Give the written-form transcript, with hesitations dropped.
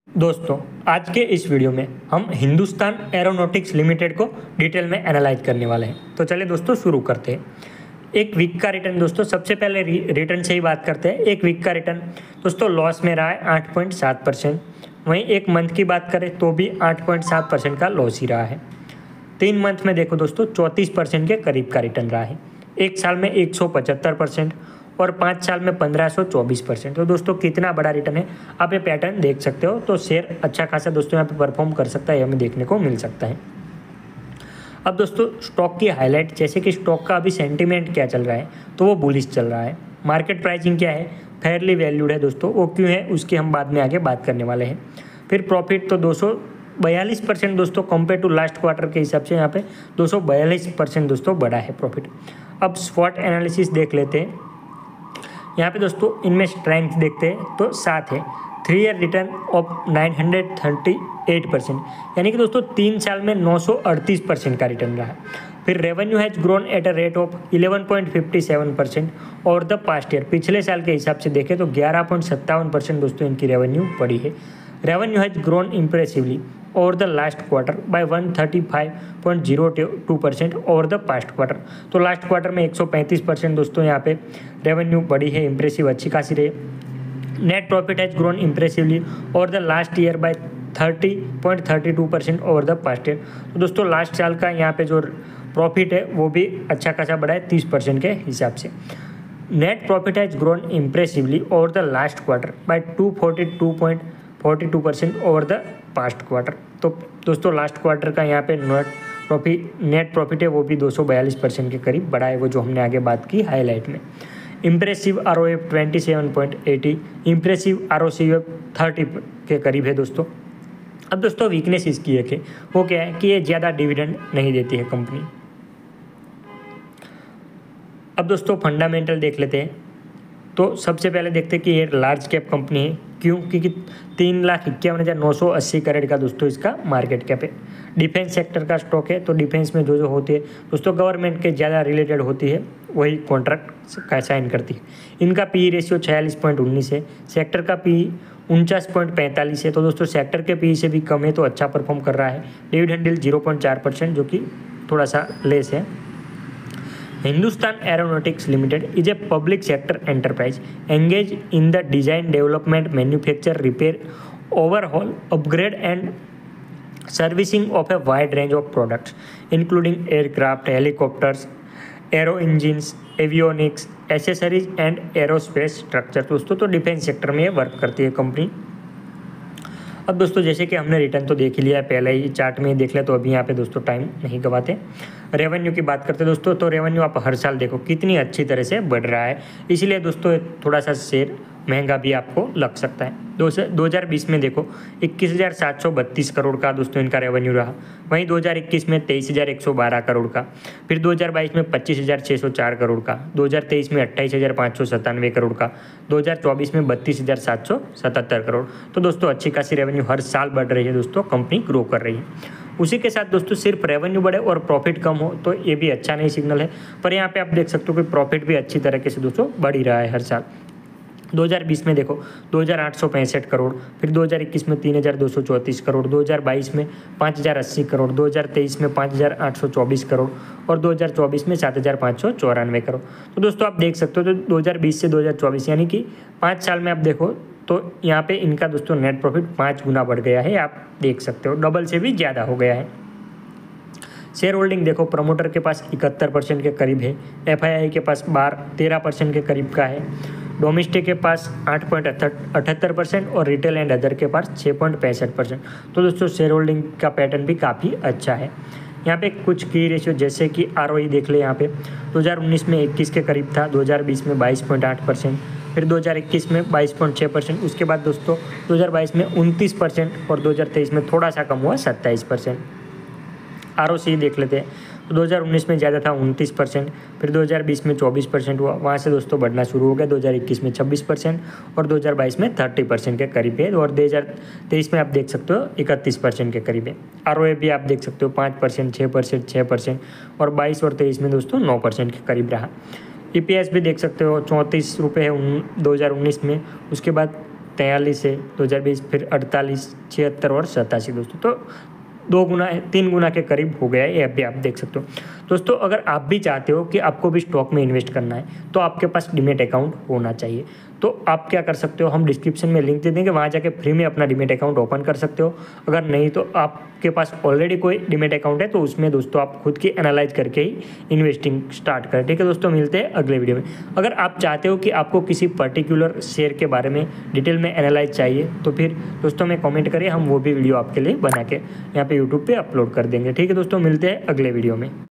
दोस्तों, आज के इस वीडियो में हम हिंदुस्तान एरोनॉटिक्स लिमिटेड को डिटेल में एनालाइज करने वाले हैं। तो चलिए दोस्तों शुरू करते हैं। एक वीक का रिटर्न दोस्तों, सबसे पहले रिटर्न से ही बात करते हैं। एक वीक का रिटर्न दोस्तों लॉस में रहा है 8.7%। वहीं एक मंथ की बात करें तो भी 8.7% का लॉस ही रहा है। 3 मंथ में देखो दोस्तों 34% के करीब का रिटर्न रहा है। एक साल में 175% और 5 साल में 1524%। तो दोस्तों कितना बड़ा रिटर्न है, आप ये पैटर्न देख सकते हो। तो शेयर अच्छा खासा दोस्तों यहाँ पे परफॉर्म कर सकता है, हमें देखने को मिल सकता है। अब दोस्तों स्टॉक की हाईलाइट, जैसे कि स्टॉक का अभी सेंटीमेंट क्या चल रहा है, तो वो बुलिश चल रहा है। मार्केट प्राइसिंग क्या है, फेयरली वैल्यूड है दोस्तों। वो क्यों है उसकी हम बाद में आगे बात करने वाले हैं। फिर प्रॉफिट तो 242% दोस्तों कंपेयर टू लास्ट क्वार्टर के हिसाब से यहाँ पे 242% दोस्तों बढ़ा है प्रॉफिट। अब स्पॉट एनालिसिस देख लेते हैं। यहाँ पे दोस्तों इनमें स्ट्रेंथ देखते हैं तो 7 है। 3 ईयर रिटर्न ऑफ 938%, यानी कि दोस्तों 3 साल में 938% का रिटर्न रहा। फिर revenue has grown at a rate of 11.57% और द पास्ट ईयर, पिछले साल के हिसाब से देखें तो 11.57% दोस्तों इनकी रेवेन्यू बढ़ी है। Revenue has grown impressively over the last quarter by 135.02% over the past quarter. तो लास्ट क्वार्टर में 135% दोस्तों यहाँ पे रेवेन्यू बढ़ी है, इंप्रेसिव अच्छी खासी रही। Net profit has grown impressively over the last year by 30.32% over the past year. तो दोस्तों लास्ट साल का यहाँ पे जो प्रॉफिट है वो भी अच्छा खासा बढ़ा है 30% के हिसाब से। Net profit has grown impressively over the last quarter by 242% over the past quarter. तो दोस्तों लास्ट क्वार्टर का यहाँ पे नेट प्रॉफिट है वो भी 242% के करीब बढ़ा है, वो जो हमने आगे बात की हाईलाइट में। इम्प्रेसिव ROE 27.80, इम्प्रेसिव ROCE 30 के करीब है दोस्तों। अब दोस्तों वीकनेस इसकी एक है, वो क्या है कि ये ज़्यादा डिविडेंड नहीं देती है कंपनी। अब दोस्तों फंडामेंटल देख लेते हैं। तो सबसे पहले देखते हैं कि ये लार्ज कैप कंपनी है। क्यों? क्योंकि 3,51,980 करोड़ का दोस्तों इसका मार्केट कैप है। डिफेंस सेक्टर का स्टॉक है, तो डिफेंस में जो होती है दोस्तों गवर्नमेंट के ज़्यादा रिलेटेड होती है, वही कॉन्ट्रैक्ट का साइन करती है। इनका PE रेशियो 46.19 है। सेक्टर का PE 49.45 है। तो दोस्तों सेक्टर के PE से भी कम है, तो अच्छा परफॉर्म कर रहा है। डिविडेंड यील्ड 0.4%, जो कि थोड़ा सा लेस है। Hindustan Aeronautics Limited is a public sector enterprise engaged in the design, development, manufacture, repair, overhaul, upgrade and servicing of a wide range of products, including aircraft, helicopters, aero engines, avionics, accessories and aerospace structure। दोस्तों तो defence sector में ये work करती है company. अब दोस्तों जैसे कि हमने रिटर्न तो देख ही लिया है, पहले ही चार्ट में ही देख लिया, तो अभी यहाँ पे दोस्तों टाइम नहीं गवाते। रेवेन्यू की बात करते दोस्तों, तो रेवेन्यू आप हर साल देखो कितनी अच्छी तरह से बढ़ रहा है, इसलिए दोस्तों थोड़ा सा शेयर महंगा भी आपको लग सकता है। 2020 में देखो 21,732 करोड़ का दोस्तों इनका रेवेन्यू रहा। वहीं 2021 में 23,112 करोड़ का। फिर 2022 में 25,604 करोड़ का। 2023 में 28,597 करोड़ का। 2024 में 32,777 करोड़। तो दोस्तों अच्छी खासी रेवेन्यू हर साल बढ़ रही है दोस्तों, कंपनी ग्रो कर रही है। उसी के साथ दोस्तों सिर्फ रेवेन्यू बढ़े और प्रॉफिट कम हो तो ये भी अच्छा नहीं सिग्नल है। पर यहाँ पे आप देख सकते हो कि प्रॉफिट भी अच्छी तरीके से दोस्तों बढ़ ही रहा है हर साल। 2020 में देखो 2,865 करोड़, फिर 2021 में 3,234 करोड़, 2022 में 5,080 करोड़, 2023 में 5,824 करोड़ और 2024 में 7,594 करोड़। तो दोस्तों आप देख सकते हो, तो 2020 से 2024 यानी कि 5 साल में आप देखो तो यहाँ पे इनका दोस्तों नेट प्रॉफिट 5 गुना बढ़ गया है। आप देख सकते हो डबल से भी ज़्यादा हो गया है। शेयर होल्डिंग देखो, प्रमोटर के पास 71% के करीब है, FII के पास 13% के करीब का है, डोमेस्टिक के पास 8.78% और रिटेल एंड अदर के पास 6.65%। तो दोस्तों शेयर होल्डिंग का पैटर्न भी काफ़ी अच्छा है। यहाँ पे कुछ की रेशियो जैसे कि ROE देख ले, यहाँ पे 2019 में 21 के करीब था, 2020 में 22.8%, फिर 2021 में 22.6%, उसके बाद दोस्तों 2022 में 29% और 2023 में थोड़ा सा कम हुआ 27%। ROCE देख लेते हैं, तो 2019 में ज़्यादा था 29%, फिर 2020 में 24% हुआ, वहाँ से दोस्तों बढ़ना शुरू हो गया। 2021 में 26% और 2022 में 30% के करीब है, और 2023 में आप देख सकते हो 31% के करीब है। ROA भी आप देख सकते हो 5%, 6%, 6% और 22 और 23 में दोस्तों 9% के करीब रहा। EPS भी देख सकते हो 34 रुपये है 2019 में, उसके बाद 43 है 2020, फिर 48, 76 और 87 दोस्तों। तो 2 गुना 3 गुना के करीब हो गया है, ये अभी आप देख सकते हो। दोस्तों अगर आप भी चाहते हो कि आपको भी स्टॉक में इन्वेस्ट करना है तो आपके पास डीमैट अकाउंट होना चाहिए। तो आप क्या कर सकते हो, हम डिस्क्रिप्शन में लिंक दे देंगे, वहाँ जाके फ्री में अपना डीमैट अकाउंट ओपन कर सकते हो। अगर नहीं तो आपके पास ऑलरेडी कोई डीमैट अकाउंट है तो उसमें दोस्तों आप खुद की एनालाइज करके ही इन्वेस्टिंग स्टार्ट करें। ठीक है दोस्तों, मिलते हैं अगले वीडियो में। अगर आप चाहते हो कि आपको किसी पर्टिकुलर शेयर के बारे में डिटेल में एनालाइज चाहिए तो फिर दोस्तों में कमेंट करिए, हम वो भी वीडियो आपके लिए बना के यहाँ पे यूट्यूब पे अपलोड कर देंगे। ठीक है दोस्तों, मिलते हैं अगले वीडियो में।